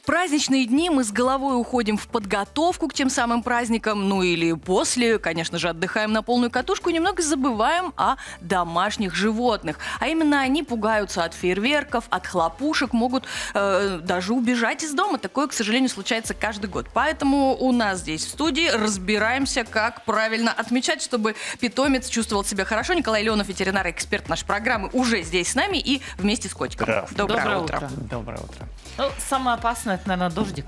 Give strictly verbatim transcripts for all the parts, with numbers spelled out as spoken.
праздничные дни мы с головой уходим в подготовку к тем самым праздникам, ну или после, конечно же, отдыхаем на полную катушку и немного забываем о домашних животных. А именно они пугаются от фейерверков, от хлопушек, могут э, даже убежать из дома. Такое, к сожалению, случается каждый год. Поэтому у нас здесь в студии разбираемся, как правильно отмечать, чтобы питомец чувствовал себя хорошо. Николай Леонов, ветеринар-эксперт нашей программы, уже здесь с нами и вместе с котиком. Доброе, Доброе утро. утро. Доброе утро. Ну, самое опасное, это, наверное, дождик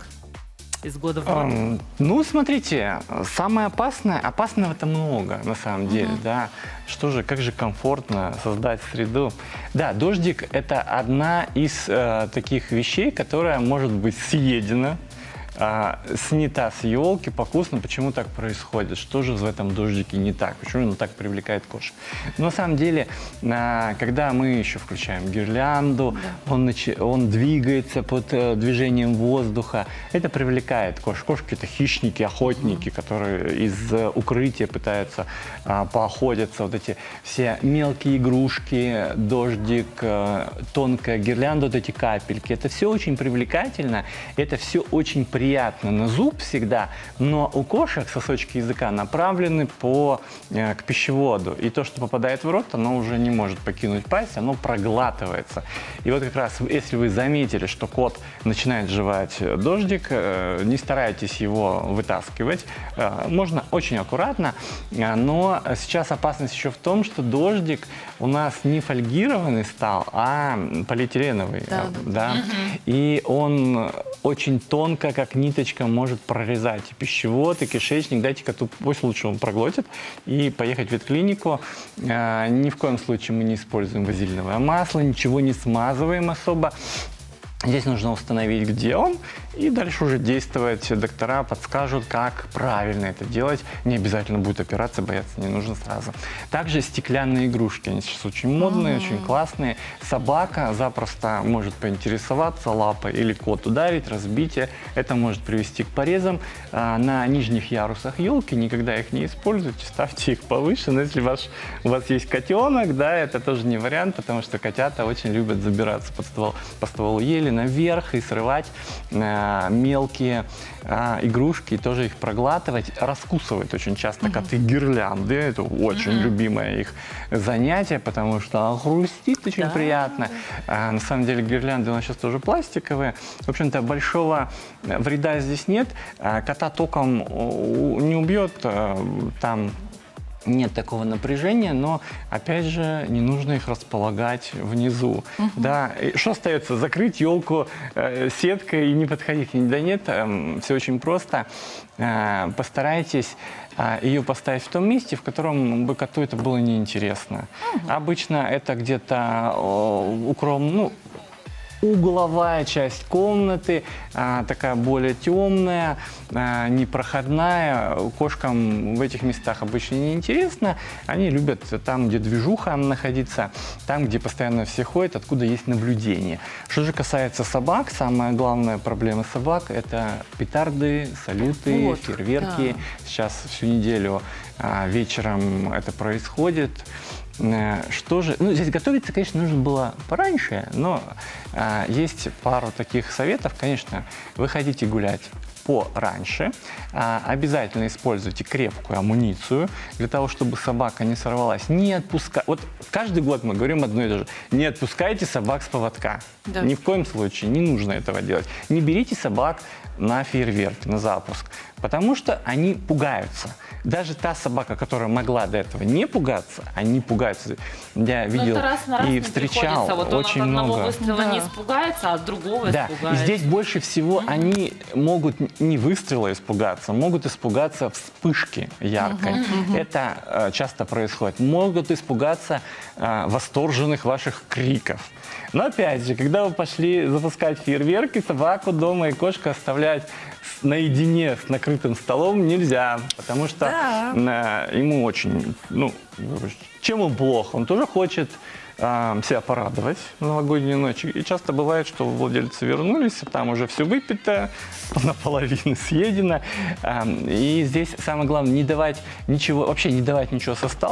из года в год. Um, ну, смотрите, самое опасное, опасного это много, на самом деле, uh-huh. да. Что же, как же комфортно создать среду. Да, дождик – это одна из э, таких вещей, которая может быть съедена, А, снята с елки, покусана. Почему так происходит? Что же в этом дождике не так? Почему он так привлекает кошек? Но на самом деле, а, когда мы еще включаем гирлянду, да. он, он двигается под а, движением воздуха, это привлекает кошек. Кошки – это хищники, охотники, mm-hmm. которые из а, укрытия пытаются а, поохотиться. Вот эти все мелкие игрушки, дождик, а, тонкая гирлянда, вот эти капельки. Это все очень привлекательно, это все очень приятно. Приятно на зуб всегда, но у кошек сосочки языка направлены по, э, к пищеводу. И то, что попадает в рот, оно уже не может покинуть пасть, оно проглатывается. И вот как раз, если вы заметили, что кот начинает жевать дождик, э, не старайтесь его вытаскивать. Э, можно очень аккуратно, э, но сейчас опасность еще в том, что дождик у нас не фольгированный стал, а полиэтиленовый. Да, э, да. Угу. И он очень тонко, как ниточка, может прорезать и пищевод, и кишечник. Дайте коту, пусть лучше он проглотит, и поехать в ветклинику. А, ни в коем случае мы не используем вазелиновое масло, ничего не смазываем особо. Здесь нужно установить, где он, и дальше уже действовать. Доктора подскажут, как правильно это делать. Не обязательно будет операция, бояться не нужно сразу. Также стеклянные игрушки. Они сейчас очень модные, mm-hmm. очень классные. Собака запросто может поинтересоваться лапой или кот ударить, разбить. Это может привести к порезам. На нижних ярусах елки никогда их не используйте, ставьте их повыше. Но если ваш, у вас есть котенок, да, это тоже не вариант, потому что котята очень любят забираться под ствол, по стволу ели наверх и срывать э, мелкие э, игрушки, и тоже их проглатывать. Раскусывают очень часто коты гирлянды. Это очень uh-huh. любимое их занятие, потому что хрустит очень да. приятно. А, на самом деле гирлянды у нас сейчас тоже пластиковые. В общем-то, большого вреда здесь нет. А, кота током не убьет. А, там нет такого напряжения, но, опять же, не нужно их располагать внизу. Uh-huh. Да. И что остается? Закрыть елку э, сеткой и не подходить. Да нет, э, все очень просто. Э, постарайтесь э, ее поставить в том месте, в котором бы коту это было неинтересно. Uh-huh. Обычно это где-то э, укромно, ну, угловая часть комнаты, а, такая более темная, а, непроходная. Кошкам в этих местах обычно неинтересно. Они любят там, где движуха находиться, там, где постоянно все ходят, откуда есть наблюдение. Что же касается собак, самая главная проблема собак – это петарды, салюты, вот, фейерверки. Да. Сейчас всю неделю а, вечером это происходит. Что же, ну, здесь готовиться, конечно, нужно было пораньше, но а, есть пару таких советов. Конечно, вы хотите гулять пораньше, а, обязательно используйте крепкую амуницию для того, чтобы собака не сорвалась. Не отпускай. Вот каждый год мы говорим одно и то же. Не отпускайте собак с поводка. Да. Ни в коем случае не нужно этого делать. Не берите собак на фейерверк, на запуск, потому что они пугаются. Даже та собака, которая могла до этого не пугаться, они пугаются. Я видел раз раз и встречал вот очень он от много. Одного выстрела да. не испугается, а от другого да. испугается. И здесь больше всего mm-hmm. они могут не выстрела испугаться, могут испугаться вспышки яркой. Mm-hmm. Это э, часто происходит. Могут испугаться э, восторженных ваших криков. Но опять же, когда вы пошли запускать фейерверки, собаку дома и кошку оставлять наедине с накрытым столом нельзя, потому что да. э, ему очень, ну, чем он плох? Он тоже хочет э, себя порадовать в новогоднюю ночь. И часто бывает, что владельцы вернулись, там уже все выпито, наполовину съедено. Э, и здесь самое главное не давать ничего, вообще не давать ничего со стола.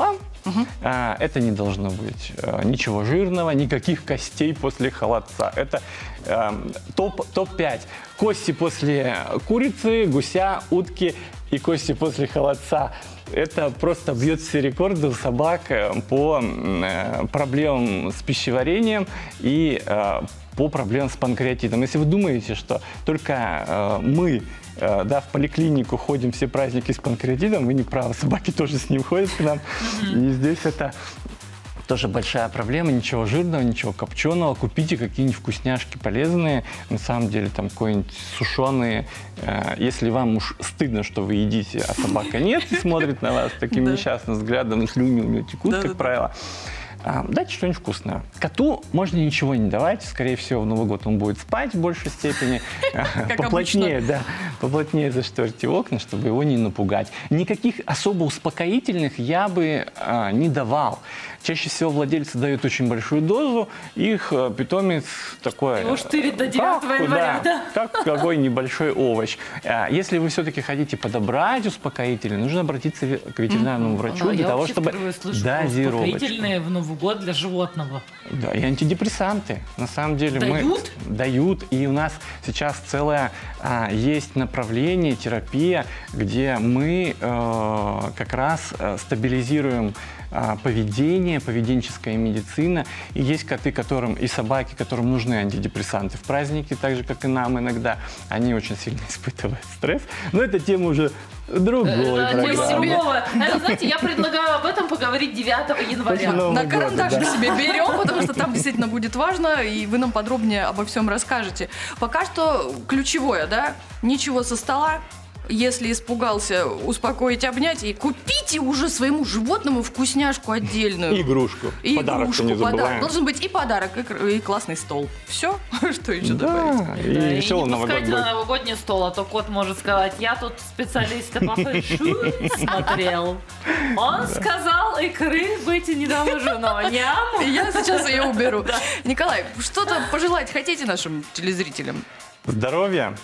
Угу. А, это не должно быть а, ничего жирного, никаких костей после холодца. Это а, топ, топ-пять. Кости после курицы, гуся, утки и кости после холодца. Это просто бьет все рекорды у собак по э, проблемам с пищеварением и э, по проблемам с панкреатитом. Если вы думаете, что только э, мы э, да, в поликлинику ходим все праздники с панкреатитом, вы не правы, собаки тоже с ним ходят к нам. И здесь это тоже большая проблема, ничего жирного, ничего копченого. Купите какие-нибудь вкусняшки полезные, на самом деле там какие-нибудь сушеные. Если вам уж стыдно, что вы едите, а собака нет и смотрит на вас таким несчастным взглядом, и слюни у нее текут, как правило. Дайте что-нибудь вкусное. Коту можно ничего не давать. Скорее всего, в Новый год он будет спать в большей степени. Поплотнее, да, поплотнее зашторьте окна, чтобы его не напугать. Никаких особо успокоительных я бы а, не давал. Чаще всего владельцы дают очень большую дозу. Их а, питомец такой... Его штырит до девятого января, да? Как какой небольшой овощ. А, если вы все-таки хотите подобрать успокоительные, нужно обратиться к ветеринарному врачу для того, чтобы дозировать. Успокоительные в Новый год для животного. Да, и антидепрессанты. На самом деле дают? мы дают. И у нас сейчас целое а, есть направление, терапия, где мы э, как раз э, стабилизируем э, поведение, поведенческая медицина. И есть коты, которым и собаки, которым нужны антидепрессанты в праздники, так же, как и нам иногда. Они очень сильно испытывают стресс. Но это тема уже другой программы. Знаете, я предлагаю об этом поговорить девятого января. На карандаш да. себе берем, потому что там действительно будет важно, и вы нам подробнее обо всем расскажете. Пока что ключевое, да, ничего со стола. Если испугался, успокоить, обнять, и купите уже своему животному вкусняшку отдельную. Игрушку. И подарок, игрушку, не подарок. Должен быть и подарок, и, и классный стол. Все, что еще да, добавить? И, да, и, и не пускайте на будет. новогодний стол, а то кот может сказать, я тут специалиста по фэн-шуй смотрел. Он сказал, икры быть не должно. Ням. Я сейчас ее уберу. Николай, что-то пожелать хотите нашим телезрителям? Здоровья.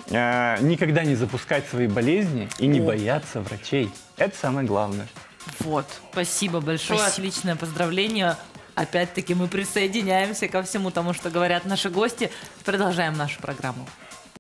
Никогда не запускать свои болезни и не О. бояться врачей. Это самое главное. Вот. Спасибо большое. Спасибо. Отличное поздравление. Опять-таки мы присоединяемся ко всему тому, что говорят наши гости. Продолжаем нашу программу.